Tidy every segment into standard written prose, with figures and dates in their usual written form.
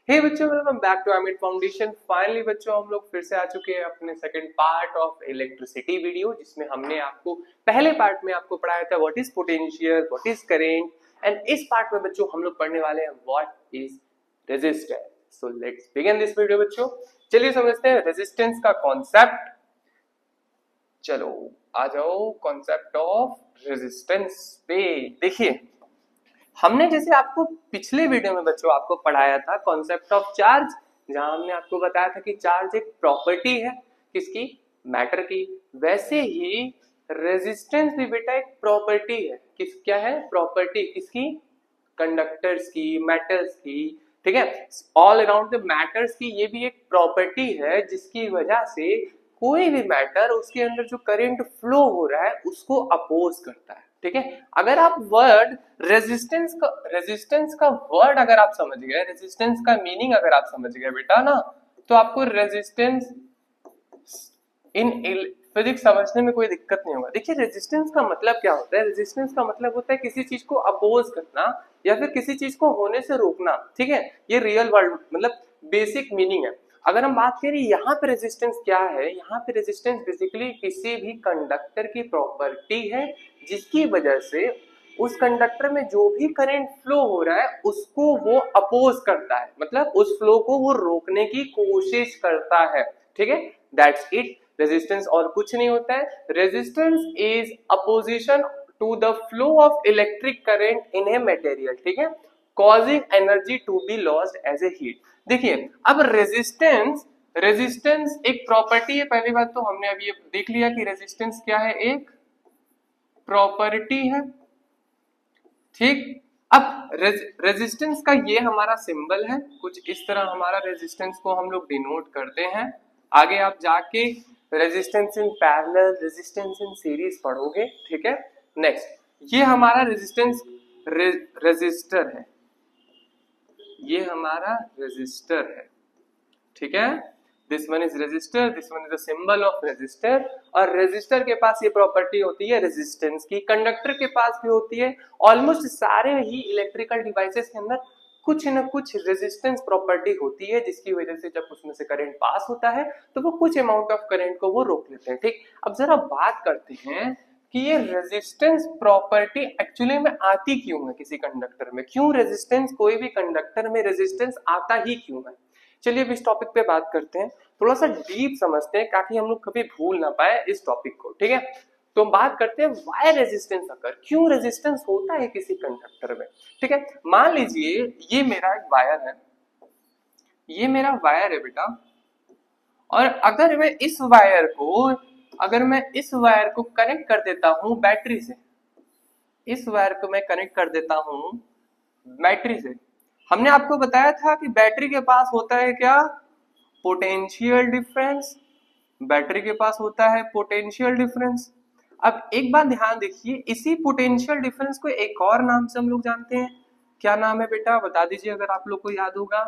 हे बच्चों, welcome back to Amit Foundation. Finally बच्चों हम लोग फिर से आ चुके हैं अपने second part of electricity video, जिसमें हमने आपको पहले पार्ट में आपको पढ़ाया था what is potential, what is current, and इस पार्ट में बच्चों हम लोग पढ़ने वाले हैं what is resistance. So let's begin this video बच्चों। चलिए समझते हैं रेजिस्टेंस का कॉन्सेप्ट। चलो आ जाओ कॉन्सेप्ट ऑफ रेजिस्टेंस पे। देखिए हमने जैसे आपको पिछले वीडियो में बच्चों आपको पढ़ाया था कॉन्सेप्ट ऑफ चार्ज, जहां हमने आपको बताया था कि चार्ज एक प्रॉपर्टी है किसकी, मैटर की। वैसे ही रेजिस्टेंस भी बेटा एक प्रॉपर्टी है। क्या है प्रॉपर्टी किसकी, कंडक्टर्स की, मेटल्स की, ठीक है, ऑल अराउंड द मैटर्स की। ये भी एक प्रॉपर्टी है जिसकी वजह से कोई भी मैटर उसके अंदर जो करंट फ्लो हो रहा है उसको अपोज करता है। ठीक है, अगर आप वर्ड रेजिस्टेंस का वर्ड अगर आप समझ गए, रेजिस्टेंस का मीनिंग अगर आप समझ गए बेटा ना, तो आपको रेजिस्टेंस इन फिजिक्स समझने में कोई दिक्कत नहीं होगा। देखिए रेजिस्टेंस का मतलब क्या होता है, रेजिस्टेंस का मतलब होता है किसी चीज को अपोज करना या फिर किसी चीज को होने से रोकना। ठीक है, ये रियल वर्ल्ड मतलब बेसिक मीनिंग है। अगर हम बात करें यहाँ पे रेजिस्टेंस क्या है, यहाँ पे रेजिस्टेंस बेसिकली किसी भी कंडक्टर की प्रॉपर्टी है जिसकी वजह से उस कंडक्टर में जो भी करंट फ्लो हो रहा है उसको वो अपोज करता है, मतलब उस फ्लो को वो रोकने की कोशिश करता है। ठीक है, दैट्स इट। रेजिस्टेंस और कुछ नहीं होता है। Resistance is opposition to the flow of electric current in a material, ठीक है, causing energy to be lost as a heat. देखिए अब रेजिस्टेंस एक प्रॉपर्टी है। पहली बात तो हमने अभी देख लिया कि रेजिस्टेंस क्या है, एक प्रॉपर्टी है। ठीक, अब रेजिस्टेंस का ये हमारा सिंबल है, कुछ इस तरह हमारा रेजिस्टेंस को हम लोग डिनोट करते हैं। आगे आप जाके resistance in parallel, resistance in series पढ़ोगे। ठीक है, नेक्स्ट ये हमारा रेजिस्टेंस रेजिस्टर है, ये हमारा रेजिस्टर है। ठीक है, this one is resistor, this one is the symbol of resistor. और रेजिस्टर के पास ये प्रॉपर्टी होती है रेजिस्टेंस की, कंडक्टर के पास भी होती है। ऑलमोस्ट सारे ही इलेक्ट्रिकल डिवाइसेस के अंदर कुछ न कुछ रेजिस्टेंस प्रॉपर्टी होती है, जिसकी वजह से जब उसमें से करंट पास होता है तो वो कुछ अमाउंट ऑफ करंट को वो रोक लेते हैं। ठीक, अब जरा बात करते हैं कि ये रेजिस्टेंस प्रॉपर्टी एक्चुअली में आती क्यों है किसी कंडक्टर में, क्यों रेजिस्टेंस, कोई भी कंडक्टर में रेजिस्टेंस आता ही क्यों है। चलिए अब इस टॉपिक पे बात करते हैं, थोड़ा सा डीप समझते हैं ताकि हम लोग कभी भूल ना पाए इस टॉपिक को। ठीक है, तो हम बात करते हैं व्हाई रेजिस्टेंस अकर, क्यों रेजिस्टेंस होता है किसी कंडक्टर में। ठीक है, मान लीजिए ये मेरा एक वायर है, ये मेरा वायर है बेटा, और अगर मैं इस वायर को कनेक्ट कर देता हूं बैटरी से, इस वायर को मैं कनेक्ट कर देता हूं बैटरी से। हमने आपको बताया था कि बैटरी के पास होता है क्या, पोटेंशियल डिफरेंस। बैटरी के पास होता है पोटेंशियल डिफरेंस। अब एक बात ध्यान देखिए, इसी पोटेंशियल डिफरेंस को एक और नाम से हम लोग जानते हैं। क्या नाम है बेटा, बता दीजिए अगर आप लोग को याद होगा।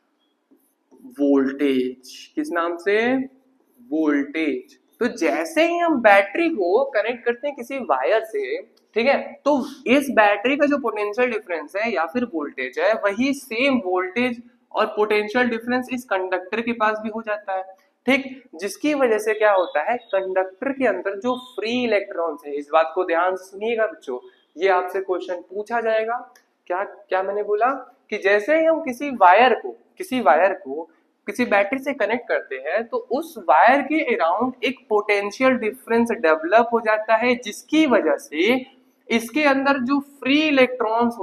वोल्टेज। किस नाम से, वोल्टेज। तो जैसे ही हम बैटरी को कनेक्ट करते हैं किसी वायर से, ठीक है, तो इस बैटरी का जो पोटेंशियल डिफरेंस है या फिर वोल्टेज है, वही सेम वोल्टेज और पोटेंशियल डिफरेंस इस कंडक्टर के पास भी हो जाता है। ठीक, जिसकी वजह से क्या होता है, कंडक्टर के अंदर जो फ्री इलेक्ट्रॉन्स है, इस बात को ध्यान से सुनिएगा बच्चों, ये आपसे क्वेश्चन पूछा जाएगा। क्या क्या मैंने बोला कि जैसे ही हम किसी वायर को किसी बैटरी से कनेक्ट करते हैं तो उस वायर के अराउंड एक पोटेंशियल डिफरेंस डेवलप हो जाता है, जिसकी वजह से इसके अंदर जो फ्री इलेक्ट्रॉन्स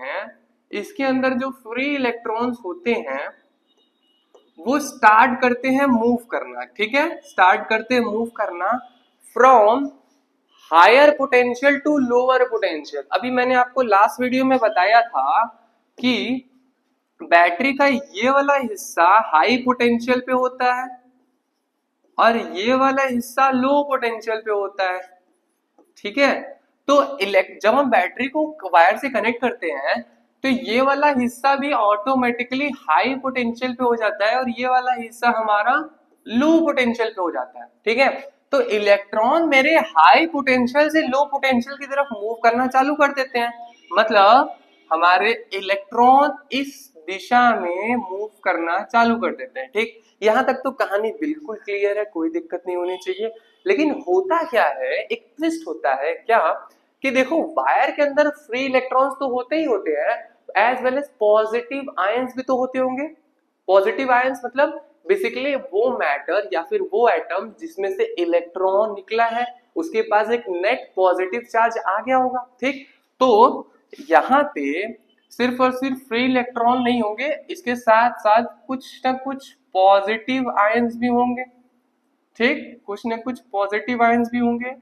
होते हैं वो स्टार्ट करते हैं मूव करना। ठीक है, स्टार्ट करते हैं मूव करना from higher potential to lower potential. अभी मैंने आपको लास्ट वीडियो में बताया था कि बैटरी का ये वाला हिस्सा हाई पोटेंशियल पे होता है और ये वाला हिस्सा लो पोटेंशियल पे होता है। ठीक है, तो जब हम बैटरी को वायर से कनेक्ट करते हैं तो ये वाला हिस्सा भी ऑटोमेटिकली हाई पोटेंशियल पे हो जाता है और ये वाला हिस्सा हमारा लो पोटेंशियल पे हो जाता है। ठीक है, तो इलेक्ट्रॉन मेरे हाई पोटेंशियल से लो पोटेंशियल की तरफ मूव करना चालू कर देते हैं। मतलब हमारे इलेक्ट्रॉन इस दिशा में मूव करना चालू कर देते हैं। ठीक, यहाँ तक तो कहानी बिल्कुल क्लियर है, कोई दिक्कत नहीं होनी चाहिए। लेकिन होता क्या है, एक ट्विस्ट होता है क्या कि देखो वायर के अंदर फ्री इलेक्ट्रॉन्स तो होते ही होते हैं, as well as positive ions भी तो होते होंगे। पॉजिटिव आयंस मतलब बेसिकली वो मैटर या फिर वो एटम जिसमें से इलेक्ट्रॉन निकला है, उसके पास एक नेट पॉजिटिव चार्ज आ गया होगा। ठीक, तो यहाँ पे सिर्फ और सिर्फ फ्री इलेक्ट्रॉन नहीं होंगे, इसके साथ साथ कुछ ना कुछ पॉजिटिव आयंस भी होंगे। ठीक, कुछ ना कुछ पॉजिटिव आयंस भी होंगे।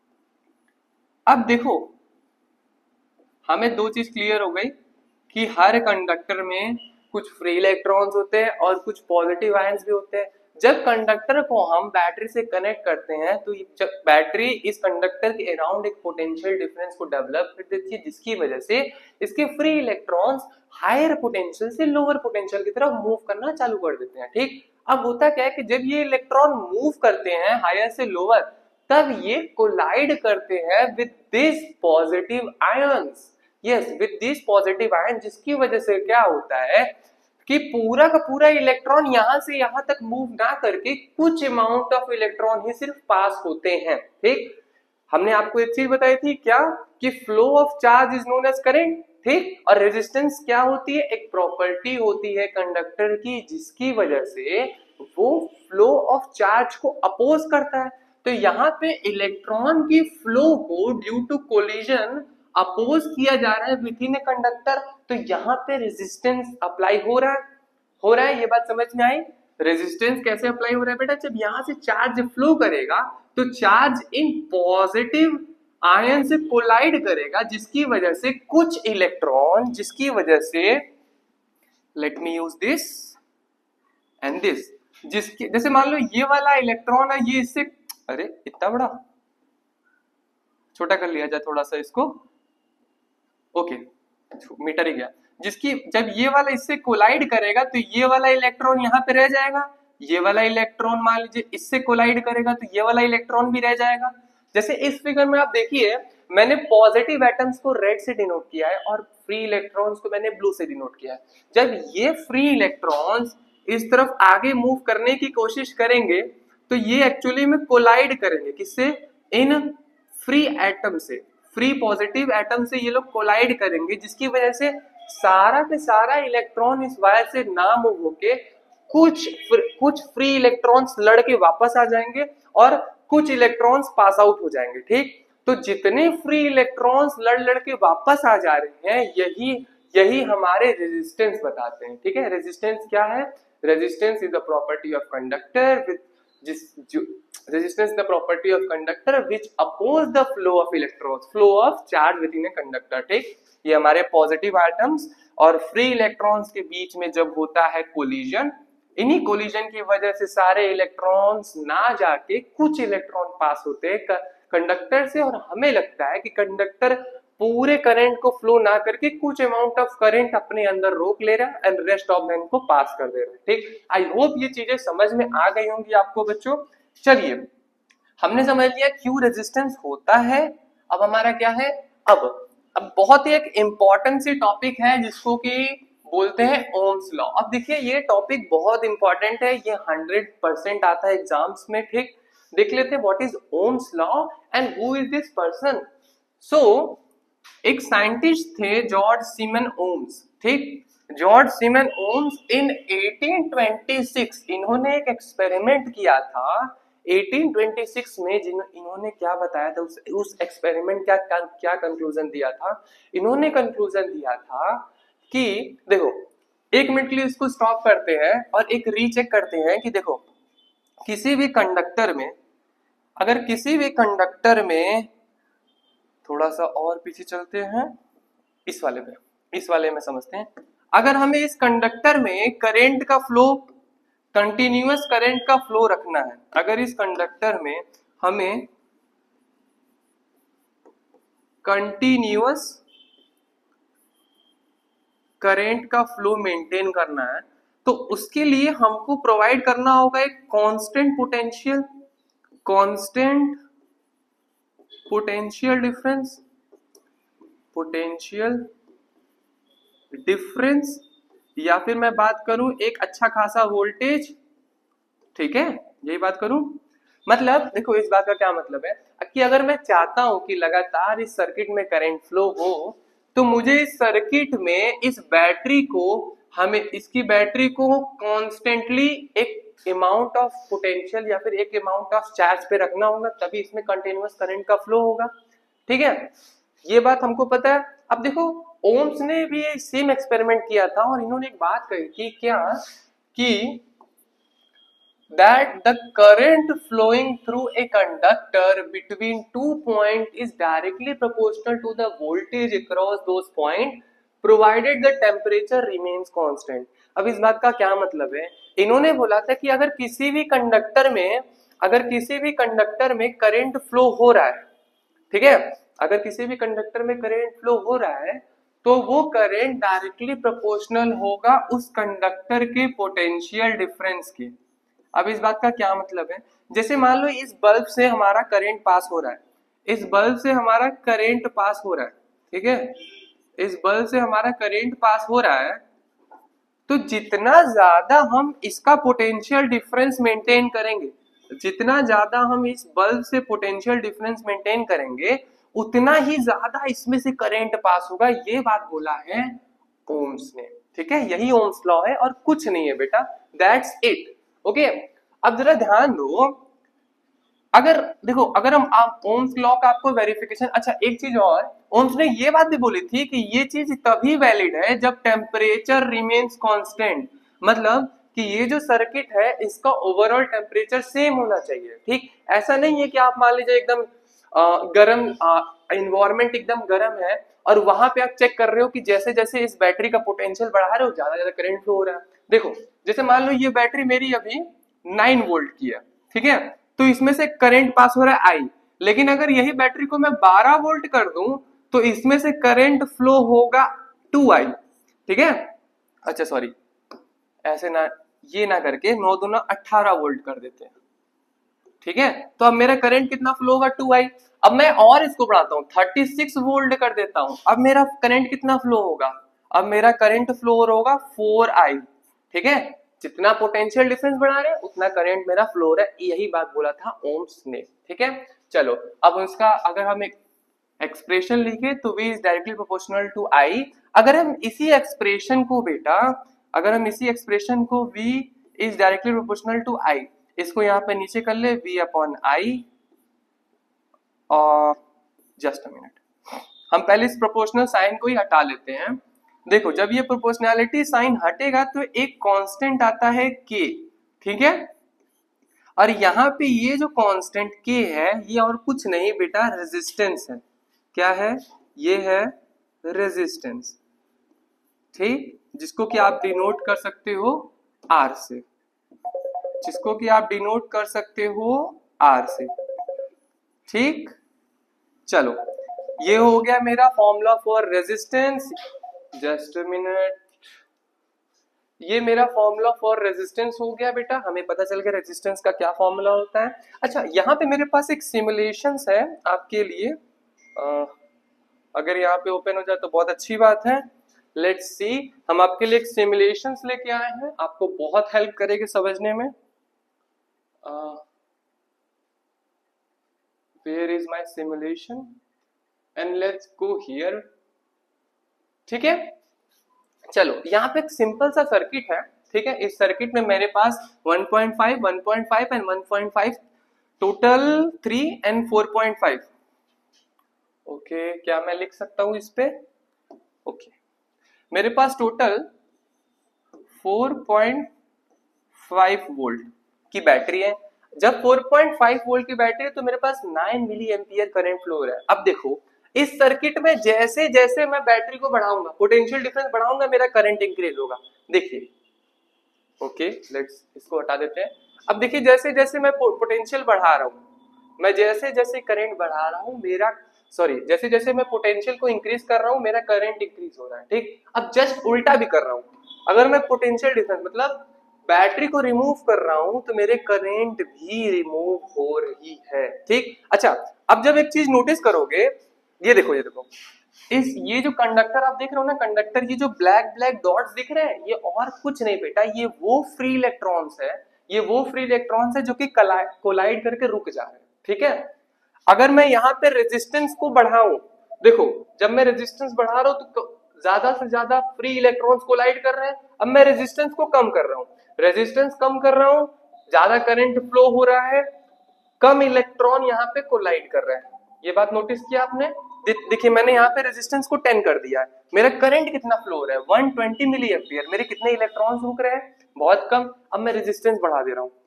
अब देखो हमें दो चीज क्लियर हो गई कि हर कंडक्टर में कुछ फ्री इलेक्ट्रॉन्स होते हैं और कुछ पॉजिटिव आयंस भी होते हैं। जब कंडक्टर को हम बैटरी से कनेक्ट करते हैं तो जब बैटरी इस कंडक्टर के अराउंड एक पोटेंशियल डिफरेंस को डेवलप कर देती है, जिसकी वजह से इसके फ्री इलेक्ट्रॉन्स हायर पोटेंशियल से लोअर पोटेंशियल की तरफ मूव करना चालू कर देते हैं। ठीक, अब होता क्या है कि जब ये इलेक्ट्रॉन मूव करते हैं हायर से लोअर, तब ये कोलाइड करते हैं with this positive ions. Yes, with this positive ion, जिसकी वजह से क्या होता है कि पूरा का पूरा इलेक्ट्रॉन यहां से यहां तक मूव ना करके कुछ अमाउंट ऑफ इलेक्ट्रॉन ही सिर्फ पास होते हैं। ठीक, हमने आपको एक चीज बताई थी क्या कि flow of charge is known as current. ठीक, और रेजिस्टेंस क्या होती है, एक प्रॉपर्टी होती है कंडक्टर की जिसकी वजह से वो फ्लो ऑफ चार्ज को अपोज करता है। तो यहाँ पे इलेक्ट्रॉन की फ्लो को ड्यू टू कोलिजन अपोज किया जा रहा है विद इन ए कंडक्टर, तो यहाँ पे रेजिस्टेंस अप्लाई हो रहा है। ये बात समझ में आई? रेजिस्टेंस कैसे अप्लाई हो रहा है बेटा, जब यहाँ से चार्ज फ्लो करेगा तो चार्ज इन पॉजिटिव आयन से कोलाइड करेगा, जिसकी वजह से कुछ इलेक्ट्रॉन, जिसकी वजह से let me use this and this, जिसके जैसे मान लो ये वाला इलेक्ट्रॉन है, ये इससे, अरे इतना बड़ा, छोटा कर लिया जाए थोड़ा सा इसको, ओके मीटर ही गया, जिसकी जब ये वाला इससे कोलाइड करेगा तो ये वाला इलेक्ट्रॉन यहाँ पे रह जाएगा, ये वाला इलेक्ट्रॉन मान लीजिए इससे कोलाइड करेगा तो ये वाला इलेक्ट्रॉन भी रह जाएगा। जैसे इस फिगर में आप देखिए मैंने पॉजिटिव एटम्स को रेड से डिनोट किया है और फ्री इलेक्ट्रॉन्स को मैंने ब्लू से डिनोट किया है। जब ये फ्री इलेक्ट्रॉन्स इस तरफ आगे मूव करने की कोशिश करेंगे तो ये एक्चुअली में कोलाइड करेंगे किससे, इन फ्री एटम से, फ्री पॉजिटिव एटम से ये लोग कोलाइड करेंगे, जिसकी वजह से सारा के सारा इलेक्ट्रॉन इस वायर से ना मूव होके कुछ फ्री इलेक्ट्रॉन्स लड़के वापस आ जाएंगे और कुछ इलेक्ट्रॉन्स पास आउट हो जाएंगे। ठीक, तो जितने फ्री इलेक्ट्रॉन्स लड़ के वापस आ जा रहे हैं यही हमारे रेजिस्टेंस बताते हैं। ठीक है, रेजिस्टेंस क्या है, resistance is the property of conductor with resistance the property of conductor which oppose the flow of electrons, flow of charge within a conductor। ठीक, ये हमारे पॉजिटिव एटम्स और फ्री इलेक्ट्रॉन्स के बीच में जब होता है कोलिजन, इन्हीं कोलिजन की वजह से सारे इलेक्ट्रॉन्स ना जाके कुछ इलेक्ट्रॉन पास होते हैं कंडक्टर से, और हमें लगता है कि कंडक्टर पूरे करंट को फ्लो ना करके कुछ अमाउंट ऑफ करंट अपने अंदर रोक ले रहा है एंड रेस्ट ऑफ देम को पास कर दे रहा है। ठीक, आई होप ये चीजें समझ में आ गई होंगी आपको बच्चों। चलिए हमने समझ लिया क्यों रेजिस्टेंस होता है। अब हमारा क्या है, अब बहुत ही एक इंपॉर्टेंट सी टॉपिक है जिसको कि बोलते हैं ओम्स लॉ। अब देखिए ये टॉपिक बहुत इंपॉर्टेंट है, ये 100% आता है एग्जाम्स में। ठीक, देख लेते हैं what is Ohm's law and who is this person. So एक साइंटिस्ट थे जॉर्ज सीमन ओम्स। ठीक, जॉर्ज सीमन ओम्स इन 1826 इन्होंने एक एक्सपेरिमेंट किया था 1826 में, इन्होंने क्या बताया था, उस एक्सपेरिमेंट क्या कंक्लूजन दिया था। इन्होंने कंक्लूजन दिया था कि देखो एक मिनट के लिए इसको स्टॉप करते हैं और एक रीचेक करते हैं कि देखो किसी भी कंडक्टर में, अगर किसी भी कंडक्टर में, थोड़ा सा और पीछे चलते हैं, इस वाले में समझते हैं। अगर हमें इस कंडक्टर में करंट का फ्लो, कंटिन्यूअस करंट का फ्लो रखना है, अगर इस कंडक्टर में हमें कंटिन्यूअस करंट का फ्लो मेंटेन करना है तो उसके लिए हमको प्रोवाइड करना होगा एक कांस्टेंट पोटेंशियल डिफरेंस या फिर मैं बात करूं एक अच्छा खासा वोल्टेज, ठीक है, यही बात करूं। मतलब देखो इस बात का क्या मतलब है कि अगर मैं चाहता हूं कि लगातार इस सर्किट में करंट फ्लो हो, तो मुझे इस सर्किट में इस बैटरी को, हमें इसकी बैटरी को कॉन्स्टेंटली एक अमाउंट ऑफ पोटेंशियल या फिर एक अमाउंट ऑफ चार्ज पे रखना होगा, तभी इसमें कंटिन्यूअस करंट का फ्लो होगा। ठीक है, ये बात हमको पता है। अब देखो ओम्स ने भी सेम एक्सपेरिमेंट किया था और इन्होंने एक बात कही थी क्या, कि that the current flowing through a conductor between 2 points is directly proportional to the voltage across those points provided the temperature remains constant। अब इस बात का क्या मतलब है, इन्होंने बोला था कि अगर किसी भी कंडक्टर में करंट फ्लो हो रहा है, ठीक है, अगर किसी भी कंडक्टर में करंट फ्लो हो रहा है तो वो करंट डायरेक्टली प्रोपोर्शनल होगा उस कंडक्टर के पोटेंशियल डिफरेंस के। अब इस बात का क्या मतलब है, जैसे मान लो इस बल्ब से हमारा करंट पास हो रहा है, इस बल्ब से हमारा करंट पास हो रहा है, ठीक है, इस बल्ब से हमारा करंट पास हो रहा है, तो जितना ज्यादा हम इसका पोटेंशियल डिफरेंस मेंटेन करेंगे, जितना ज्यादा हम इस बल्ब से पोटेंशियल डिफरेंस मेंटेन करेंगे, उतना ही ज्यादा इसमें से करंट पास होगा। ये बात बोला है ओम्स ने, ठीक है, यही ओम्स लॉ है और कुछ नहीं है बेटा, दैट्स इट। ओके, अब जरा ध्यान दो, अगर देखो अगर हम आप ओम्स लॉ का आपको वेरिफिकेशन, अच्छा एक चीज और, ओम्स ने ये बात भी बोली थी कि ये चीज तभी वैलिड है जब टेम्परेचर रिमेन्स कांस्टेंट, मतलब कि ये जो सर्किट है इसका ओवरऑल टेम्परेचर सेम होना चाहिए। ठीक, ऐसा नहीं है कि आप मान लीजिए एकदम गर्म इन्वायरमेंट एकदम गर्म है और वहां पे आप चेक कर रहे हो कि जैसे जैसे इस बैटरी का पोटेंशियल बढ़ा रहे हो ज्यादा ज्यादा करंट फ्लो हो रहा है। देखो जैसे मान लो ये बैटरी मेरी अभी 9 वोल्ट की है, ठीक है, तो इसमें से करंट पास हो रहा है आई, लेकिन अगर यही बैटरी को मैं 12 वोल्ट कर दूं तो इसमें से करंट फ्लो होगा 2i, ठीक है। अच्छा सॉरी, ऐसे ना, ये ना करके 9 दूना 18 वोल्ट कर देते हैं, ठीक है, तो अब मेरा करंट कितना फ्लो होगा 2i। अब मैं और इसको बढ़ाता हूँ 36 वोल्ट कर देता हूँ, अब मेरा करंट कितना फ्लो होगा, अब मेरा करंट फ्लो होगा 4i, ठीक है, जितना पोटेंशियल डिफरेंस बढ़ा रहे हैं उतना करंट मेरा फ्लो हो रहा है, यही बात बोला था ओम्स ने। ठीक है, चलो अब उसका अगर हम एक एक्सप्रेशन लिखे तो v is directly proportional to i। अगर हम इसी एक्सप्रेशन को बेटा, अगर हम इसी एक्सप्रेशन को v is directly proportional to i, इसको यहाँ पे नीचे कर ले v अपॉन i, और जस्ट अ मिनट, हम पहले इस प्रोपोर्शनल साइन को ही हटा लेते हैं। देखो जब ये प्रोपोर्शनैलिटी साइन हटेगा तो एक कांस्टेंट आता है k, ठीक है, और यहाँ पे ये जो कांस्टेंट k है ये और कुछ नहीं बेटा रेजिस्टेंस है। क्या है, ये है रेजिस्टेंस, ठीक, जिसको कि आप डिनोट कर सकते हो r से, जिसको कि आप डिनोट कर सकते हो r से, ठीक। चलो ये हो गया मेरा formula for resistance, just a minute, ये मेरा फॉर्मूला फॉर रेजिस्टेंस हो गया बेटा, हमें पता चल गया रेजिस्टेंस का क्या फॉर्मूला होता है। अच्छा यहाँ पे मेरे पास एक सिमुलेशंस है आपके लिए, अगर यहाँ पे ओपन हो जाए तो बहुत अच्छी बात है। लेट्स सी, हम आपके लिए एक सिमुलेशंस लेके आए हैं, आपको बहुत हेल्प करेगी समझने में। Where is my simulation and let's go here, ठीक है। चलो यहाँ पे एक सिंपल सा सर्किट है, ठीक है, इस सर्किट में मेरे पास 1.5, 1.5 एंड 1.5, टोटल 3 एंड 4.5। ओके, क्या मैं लिख सकता हूं इस पे, ओके, मेरे पास टोटल 4.5 वोल्ट की बैटरी है। जब 4.5 वोल्ट की बैटरी है तो मेरे पास 9 मिली एम्पियर करंट फ्लो हो रहा है। अब देखो इस सर्किट में जैसे जैसे मैं बैटरी को बढ़ाऊंगा, पोटेंशियल डिफरेंस बढ़ाऊंगा, मेरा करंट इंक्रीज होगा। देखिए, ओके लेट्स इसको हटा देते हैं। अब देखिए जैसे जैसे मैं पोटेंशियल बढ़ा रहा हूं, मैं जैसे जैसे करंट बढ़ा रहा हूं, मेरा सॉरी जैसे जैसे मैं पोटेंशियल को इंक्रीज कर रहा हूं मेरा करंट इंक्रीज हो रहा है, ठीक। अब जस्ट उल्टा भी कर रहा हूं, अगर मैं पोटेंशियल डिफरेंस मतलब बैटरी को रिमूव कर रहा हूं तो मेरे करंट भी रिमूव हो रही है, ठीक। अच्छा अब जब एक चीज नोटिस करोगे, ये देखो इस ये जो कंडक्टर आप देख रहे हो ना, कंडक्टर ये जो ब्लैक ब्लैक डॉट्स दिख रहे हैं, ये और कुछ नहीं बेटा, ये वो फ्री इलेक्ट्रॉन्स है, ये वो फ्री इलेक्ट्रॉन्स है जो कि कोलाइड करके रुक जा रहे हैं, ठीक है। अगर मैं यहाँ पे रेजिस्टेंस को बढ़ाऊं, देखो जब मैं रेजिस्टेंस बढ़ा रहा हूं तो ज्यादा से ज्यादा फ्री इलेक्ट्रॉन्स कोलाइड कर रहे हैं। अब मैं रेजिस्टेंस को कम कर रहा हूं, रेजिस्टेंस कम कर रहा हूं, ज्यादा करंट फ्लो हो रहा है, कम इलेक्ट्रॉन यहाँ पे कोलाइड कर रहे हैं। ये बात नोटिस किया आपने? देखिए मैंने यहाँ पे रेजिस्टेंस को 10 कर दिया है, मेरा करंट कितना फ्लो हो रहा है 120 मिली एम्पियर, मेरे कितने इलेक्ट्रॉन्स रुक रहे हैं? बहुत कम। अब मैं रेजिस्टेंस बढ़ा दे रहा हूँ,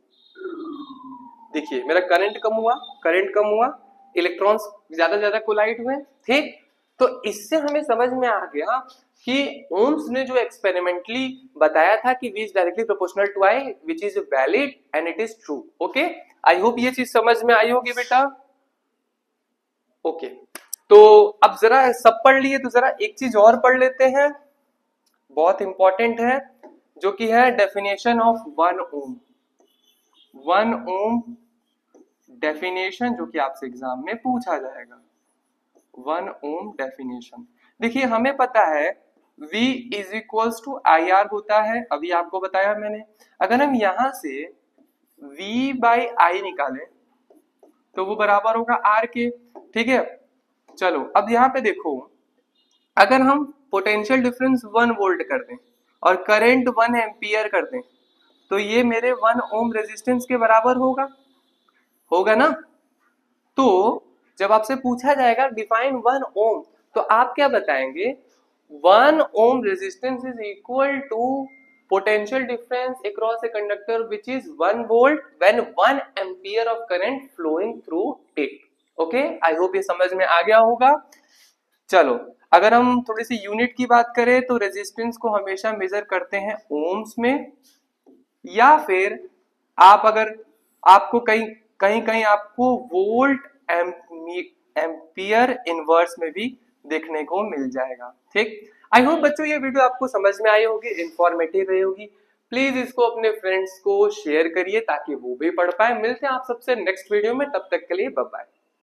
देखिए मेरा करंट कम हुआ, करंट कम हुआ, इलेक्ट्रॉन्स ज्यादा कोलाइड हुए, ठीक। तो इससे हमें समझ में आ गया कि ओम्स ने जो एक्सपेरिमेंटली बताया था कि V is directly proportional to I, which is valid and it is true. Okay, I hope ये चीज समझ में आई होगी बेटा। ओके, तो अब जरा सब पढ़ लिए तो जरा एक चीज और पढ़ लेते हैं, बहुत इंपॉर्टेंट है, जो कि है definition of 1 ohm. 1 ohm definition जो कि आपसे एग्जाम में पूछा जाएगा। 1 ओम डेफिनेशन, देखिए हमें पता है V is equals to I R होता है, अभी आपको बताया मैंने। अगर हम यहां से V बाई आई निकालें तो वो बराबर होगा R के, ठीक है। चलो अब यहाँ पे देखो, अगर हम पोटेंशियल डिफरेंस 1 वोल्ट कर दें और करंट 1 एम्पियर कर दें तो ये मेरे 1 ओम रेजिस्टेंस के बराबर होगा, होगा ना। तो जब आपसे पूछा जाएगा डिफाइन 1 ओम, तो आप क्या बताएंगे? 1 ohm resistance is equal to potential difference across a conductor which is 1 volt when 1 ampere of current flowing through it. Okay, I hope ये समझ में आ गया होगा। चलो अगर हम थोड़ी सी यूनिट की बात करें तो रेजिस्टेंस को हमेशा मेजर करते हैं ओम्स में, या फिर आप अगर आपको कहीं आपको वोल्ट एम्पियर इनवर्स में भी देखने को मिल जाएगा, ठीक। आई होप बच्चों ये वीडियो आपको समझ में आई होगी, इंफॉर्मेटिव रही होगी। प्लीज इसको अपने फ्रेंड्स को शेयर करिए ताकि वो भी पढ़ पाए। मिलते हैं आप सबसे नेक्स्ट वीडियो में, तब तक के लिए बाय बाय।